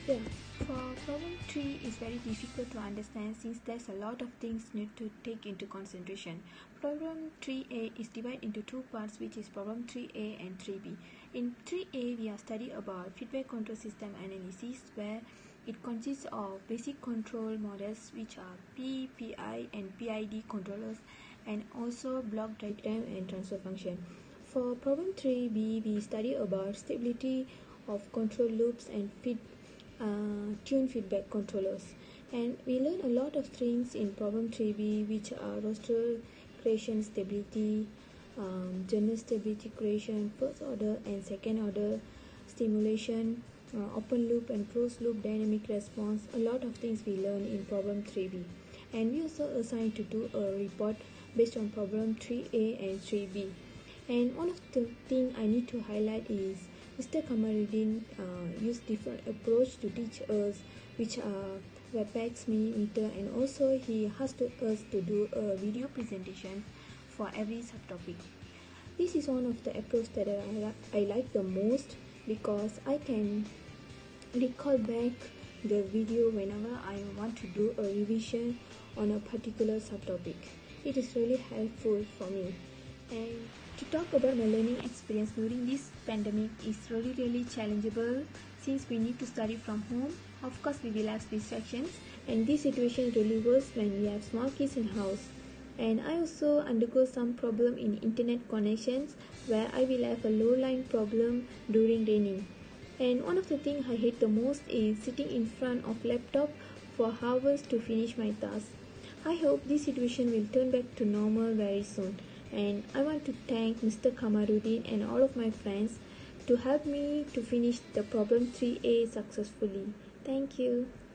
Yeah, for problem 3 is very difficult to understand since there's a lot of things need to take into consideration. Problem 3a is divided into two parts, which is problem 3a and 3b. In 3a we are studying about feedback control system analysis, where it consists of basic control models which are P, PI and PID controllers, and also block diagram and transfer function. For problem 3b we study about stability of control loops and tune feedback controllers, and we learn a lot of things in problem 3b, which are roster creation stability, general stability creation, first order and second order stimulation, open loop and closed loop dynamic response. A lot of things we learn in problem 3b, and we also assigned to do a report based on problem 3a and 3b. And one of the thing I need to highlight is Mr. Kamaruddin used different approach to teach us, which are WebEx, Minimeter, and also he asked us to do a video presentation for every subtopic. This is one of the approach that I like the most, because I can recall back the video whenever I want to do a revision on a particular subtopic. It is really helpful for me. And to talk about my learning experience during this pandemic is really challengeable, since we need to study from home. Of course we will have distractions, and this situation really worse when we have small kids in house. And I also undergo some problem in internet connections, where I will have a low line problem during raining. And one of the things I hate the most is sitting in front of laptop for hours to finish my task. I hope this situation will turn back to normal very soon. And I want to thank Mr. Kamaruddin and all of my friends to help me to finish the problem 3a successfully. Thank you.